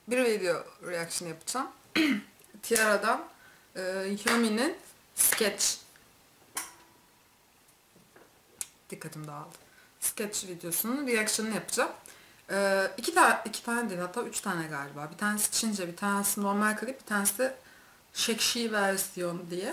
bir video reaction yapacağım. Tiara'dan Hyomin'in Sketch. Dikkatim dağıldı. Sketch videosunun reaction'ını yapacağım. İki tane değil, hatta 3 tane galiba. Bir tanesi Çince, bir tanesi normal klip, bir tanesi de Shekşi versiyon diye.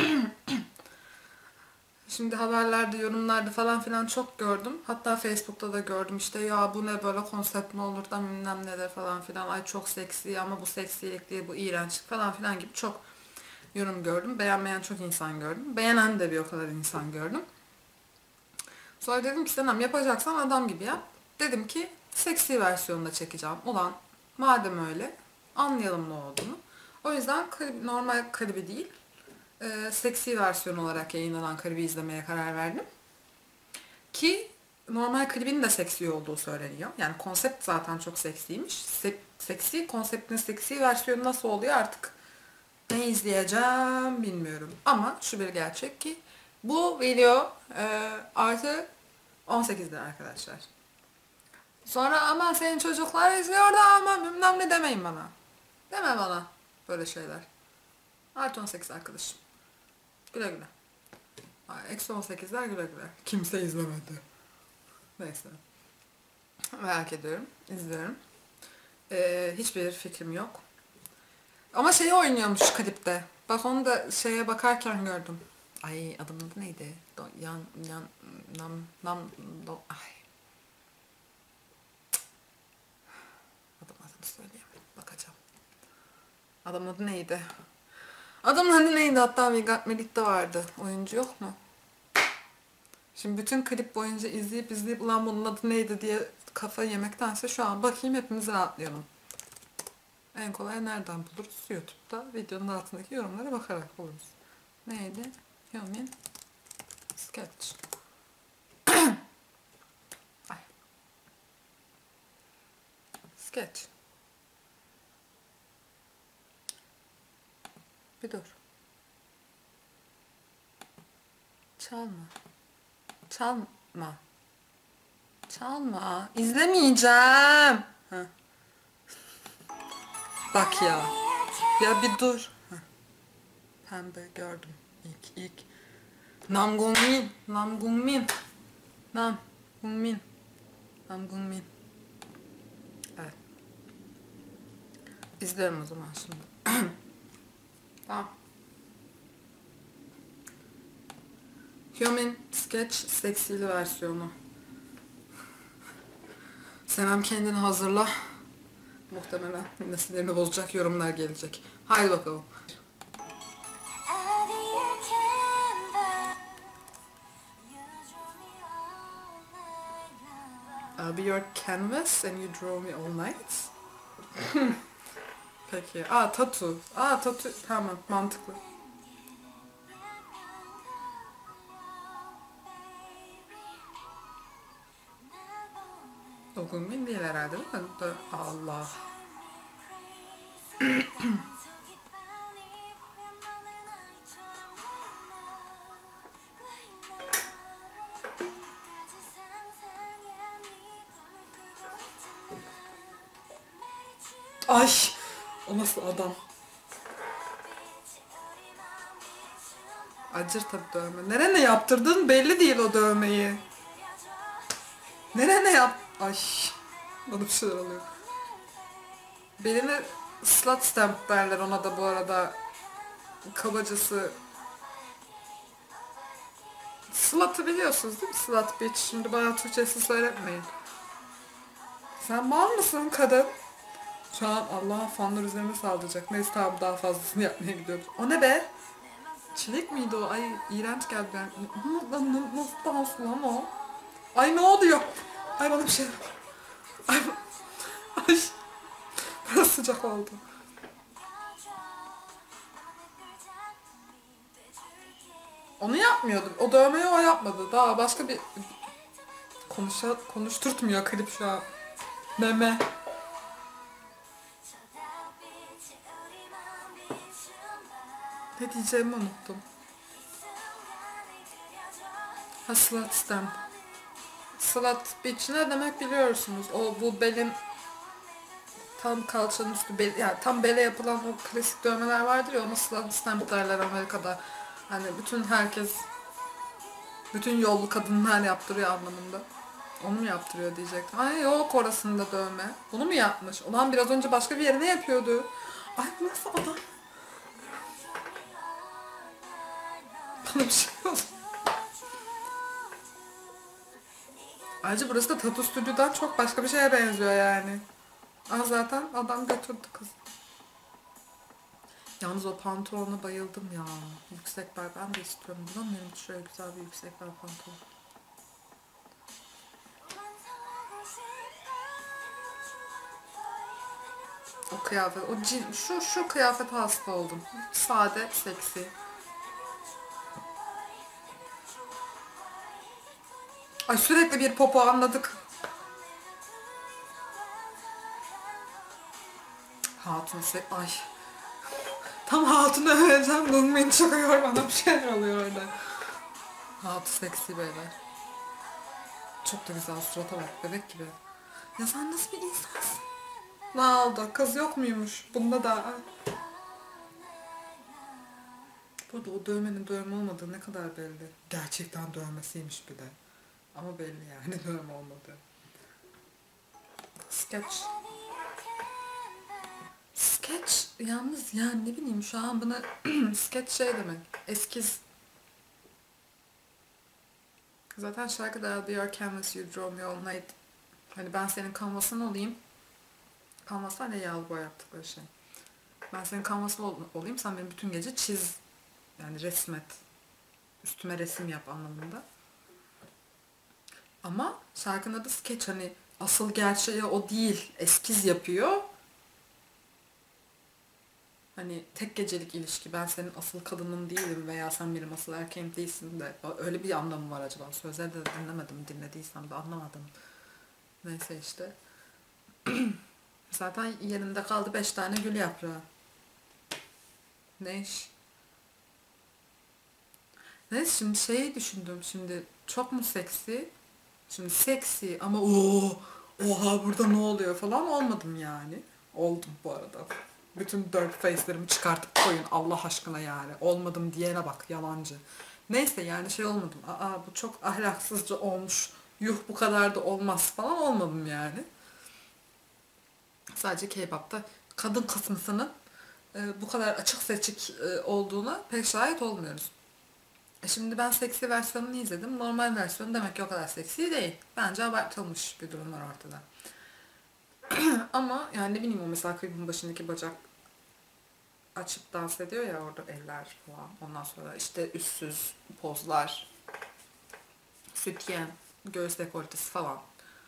Şimdi haberlerde, yorumlarda falan filan çok gördüm. Hatta Facebook'ta da gördüm, işte ya bu ne böyle, konsept mi olur da bilmem neler falan filan. Ay çok seksi ama bu seksilik değil, bu iğrençlik falan filan gibi çok yorum gördüm. Beğenmeyen çok insan gördüm. Beğenen de bir o kadar insan gördüm. Sonra dedim ki Senem, yapacaksan adam gibi yap. Dedim ki seksi versiyonunda çekeceğim. Ulan madem öyle anlayalım ne olduğunu. O yüzden normal klibi değil, seksi versiyon olarak yayınlanan klibi izlemeye karar verdim. Ki normal klibin de seksi olduğu söyleniyor. Yani konsept zaten çok seksiymiş. Seksi, konseptin seksi versiyonu nasıl oluyor artık ne izleyeceğim bilmiyorum. Ama şu bir gerçek ki bu video artı 18'dir arkadaşlar. Sonra ama senin çocuklar izliyor da ama bilmem ne demeyin bana. Deme bana böyle şeyler. Artı 18 arkadaşım. Güle güle. Eksi 18'ler güle güle. Kimse izlemedi. Neyse. Merak ediyorum. İzliyorum. Hiçbir fikrim yok. Ama şeyi oynuyormuş klipte. Bak onu da şeye bakarken gördüm. Ay adamın adı neydi? Ay. Adını söyleyemedim. Bakacağım. Adamın adı neydi? Adamın adı neydi? Hatta Melik'te vardı. Oyuncu yok mu? Şimdi bütün klip boyunca izleyip ulan bunun adı neydi diye kafa yemektense şu an bakayım, hepimiz rahatlayalım. En kolay nereden buluruz? YouTube'da videonun altındaki yorumlara bakarak buluruz. Neydi? Hyomin Sketch. Ay. Sketch. Bir dur. Çalma. Çalma. Çalma. İzlemeyeceğim. Heh. Bak ya. Ya bir dur. Heh. Pembe gördüm. İlk. Namgungmin. Evet. İzlerim o zaman şimdi. Tamam. Hyomin Sketch seksili versiyonu. Senem kendini hazırla. Muhtemelen nesillerini bozacak yorumlar gelecek. Haydi bakalım. I'll be your canvas and you draw me all night. Peki. Tatu. Tatu. Tamam, mantıklı. Dokunmayın değil herhalde, değil mi? Allah. Ay, o nasıl adam? Acır tabii dövme. Nerene yaptırdın belli değil o dövmeyi. Nerene yap? Ay, bana bir şeyler oluyor. Beline slut stamp derler ona da bu arada. Kabacası. Slut'ı biliyorsunuz değil mi? Slut bitch. Şimdi bana Türkçesi söyletmeyin. Sen mal mısın kadın? Şu an Allah'ın fanlar üzerime saldıracak. Neyse tamam, daha fazlasını yapmaya gidiyoruz. O ne be? Çilek miydi o? Ay iğrenç geldi ben. Nasıl dans lan o? Ay ne oluyor? Ay bana bir şey... Ay biraz sıcak oldu. Onu yapmıyordum. O dövmeyi o yapmadı. Daha başka bir... Konuşturtmuyor klip şu an. Meme. Ne diyeceğimi unuttum. Slut stamp. Slut bitch ne demek biliyorsunuz. O bu benim tam kalçanın üstü yani tam bele yapılan o klasik dövmeler vardır ya, onu stamp derler Amerika'da. Hani bütün yollu kadınlar yaptırıyor anlamında. Onu mu yaptırıyor diyecektim. Ay yok, orasında dövme. Bunu mu yapmış? Ulan biraz önce başka bir yerine yapıyordu. Ay bu nasıl adam? Bana bir şey oldu. Ayrıca burası da Tattoo Stüdyo'dan çok başka bir şeye benziyor yani. Aa, zaten adam götürdü kız. Yalnız o pantolona bayıldım ya. Yüksek bel ben de istiyorum. Bulamıyorum hiç şöyle güzel bir yüksek bel pantolon. O kıyafet, şu kıyafete hasta oldum. Sade, seksi. Ay sürekli bir popo anladık. Hatun ay. Tam hatunu öveceğim. Bugün çok bana bir şeyler oluyor orada. Hatun seksi beyler. Çok da güzel, surata bak, bebek gibi. Ya sen nasıl bir insansın? Ne oldu? Kız yok muymuş? Bunda da. Burada o dövmenin dövme olmadığı ne kadar belli. Gerçekten dövmesiymiş bir de. Ama belli yani dövme olmadığı. Sketch. Sketch yalnız yani ne bileyim şu an buna sketch şey demek. Eskiz. Zaten şarkıda I'll be your canvas, you draw me all night. Hani ben senin kanvasın olayım. Kanvaslar ne, yağlı boya yaptıkları şey. Ben senin kanvasın olayım, sen benim bütün gece çiz. Yani resmet. Üstüme resim yap anlamında. Ama şarkının adı sketch, hani asıl gerçeği o değil. Eskiz yapıyor. Hani tek gecelik ilişki, ben senin asıl kadının değilim veya sen benim asıl erkeğim değilsin de öyle bir anlamı var acaba? Sözleri de dinlemedim, dinlediysem de anlamadım. Neyse işte. Zaten yerinde kaldı 5 tane gül yaprağı. Ne iş? Neyse şimdi şeyi düşündüm, şimdi çok mu seksi? Şimdi seksi ama oha burada ne oluyor falan olmadım yani. Oldum bu arada. Bütün dört face'lerimi çıkartıp koyun Allah aşkına yani. Olmadım diyene bak, yalancı. Neyse yani şey olmadım. Aa bu çok ahlaksızca olmuş. Yuh bu kadar da olmaz falan olmadım yani. Sadece K-pop'ta kadın kısmısının bu kadar açık seçik olduğuna pek şahit olmuyoruz. Şimdi ben seksi versiyonunu izledim. Normal versiyonu demek ki o kadar seksi değil. Bence abartılmış bir durum var ortada. Ama yani ne bileyim, o mesela klibin başındaki bacak açıp dans ediyor ya orada, eller falan. Ondan sonra işte üstsüz pozlar, sütyen, göğüs dekoltesi falan.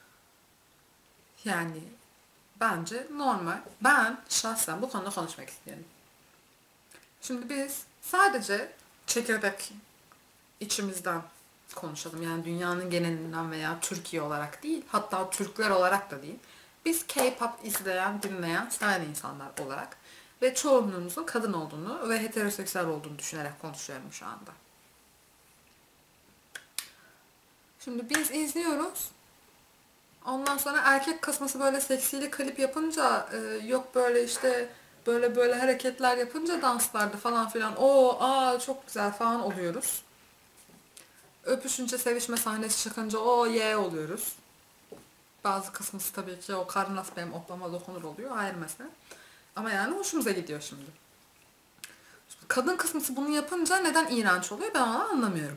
Yani bence normal. Ben şahsen bu konuda konuşmak istiyorum. Şimdi biz sadece çekirdek içimizden konuşalım. Yani dünyanın genelinden veya Türkiye olarak değil, hatta Türkler olarak da değil. Biz K-pop izleyen, dinleyen, seven insanlar olarak ve çoğunluğumuzun kadın olduğunu ve heteroseksüel olduğunu düşünerek konuşuyorum şu anda. Şimdi biz izliyoruz. Ondan sonra erkek kasması böyle seksili klip yapınca, yok böyle işte böyle hareketler yapınca danslarda falan filan çok güzel falan oluyoruz. Öpüşünce, sevişme sahnesi çıkınca oluyoruz. Bazı kısmısı tabii ki o karın nasıl benim oklama dokunur oluyor, ayrı mesele. Ama yani hoşumuza gidiyor şimdi. Kadın kısmısı bunu yapınca neden iğrenç oluyor ben onu anlamıyorum.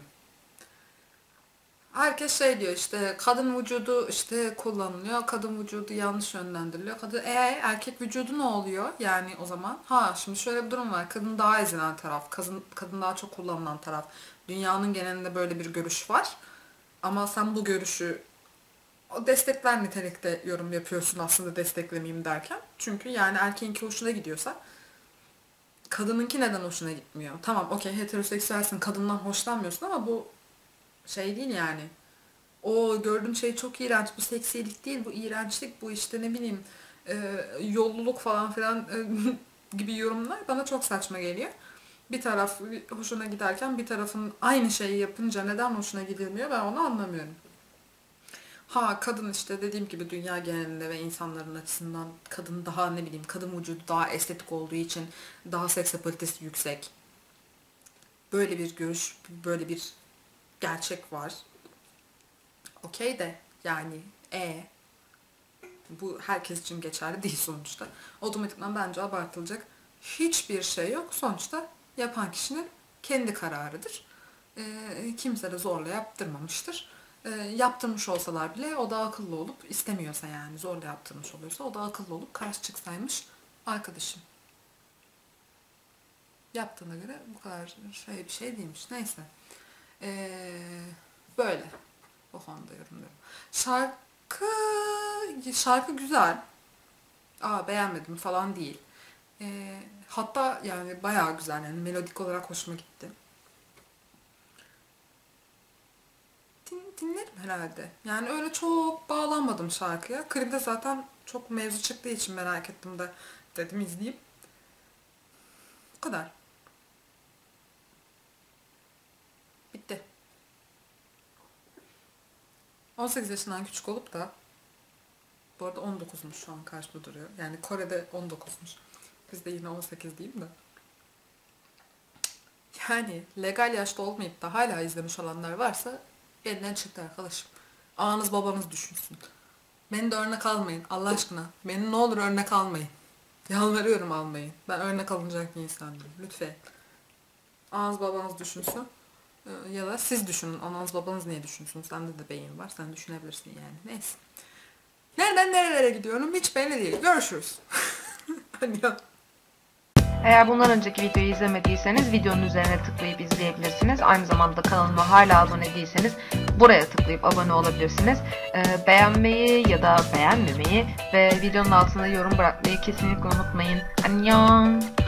Herkes şey diyor, işte kadın vücudu işte kullanılıyor, kadın vücudu yanlış yönlendiriliyor. Erkek vücudu ne oluyor yani o zaman? Şimdi şöyle bir durum var. Kadın daha ezilen taraf, kadın daha çok kullanılan taraf. Dünyanın genelinde böyle bir görüş var. Ama sen bu görüşü o destekler nitelikte yorum yapıyorsun aslında, desteklemeyeyim derken. Çünkü yani erkeğinki hoşuna gidiyorsa kadınınki neden hoşuna gitmiyor? Tamam okey, heteroseksüelsin, kadından hoşlanmıyorsun ama bu şey değil yani. O gördüğün şey çok iğrenç, bu seksilik değil, bu iğrençlik, bu işte ne bileyim yolluluk falan filan gibi yorumlar bana çok saçma geliyor. Bir taraf hoşuna giderken bir tarafın aynı şeyi yapınca neden hoşuna gidilmiyor, ben onu anlamıyorum. Ha kadın işte dediğim gibi dünya genelinde ve insanların açısından kadın daha ne bileyim kadın vücudu daha estetik olduğu için daha seks apalitesi yüksek. Böyle bir görüş, böyle bir gerçek var. Okey de yani bu herkes için geçerli değil sonuçta. Otomatikman bence abartılacak hiçbir şey yok. Sonuçta yapan kişinin kendi kararıdır. Kimse de zorla yaptırmamıştır. Yaptırmış olsalar bile o da akıllı olup istemiyorsa yani zorla yaptırmış oluyorsa o da akıllı olup karşı çıksaymış arkadaşım. Yaptığına göre bu kadar bir şey değilmiş. Neyse. Böyle. Bu konuda yorumluyorum. Şarkı güzel. Beğenmedim falan değil. Hatta yani bayağı güzel yani melodik olarak hoşuma gitti. Dinlerim herhalde. Yani öyle çok bağlanmadım şarkıya. Klipte zaten çok mevzu çıktığı için merak ettim de dedim izleyeyim. Bu kadar. Bitti. 18 yaşından küçük olup da bu arada 19'muş şu an karşımda duruyor. Yani Kore'de 19'muş. Bizde yine 18 diyeyim de. Yani legal yaşta olmayıp da hala izlemiş olanlar varsa elinden çıktı arkadaşım. Ananız babanız düşünsün. Beni de örnek almayın Allah aşkına. Beni ne olur örnek almayın. Yalvarıyorum almayın. Ben örnek alınacak bir insan değilim. Lütfen. Ananız babanız düşünsün. Ya da siz düşünün. Ananız babanız niye düşünsün? Sende de beyin var. Sen düşünebilirsin yani. Neyse. Nereden nerelere gidiyorum hiç belli değil. Görüşürüz. Eğer bundan önceki videoyu izlemediyseniz videonun üzerine tıklayıp izleyebilirsiniz. Aynı zamanda kanalıma hala abone değilseniz buraya tıklayıp abone olabilirsiniz. Beğenmeyi ya da beğenmemeyi ve videonun altına yorum bırakmayı kesinlikle unutmayın. Annyeong!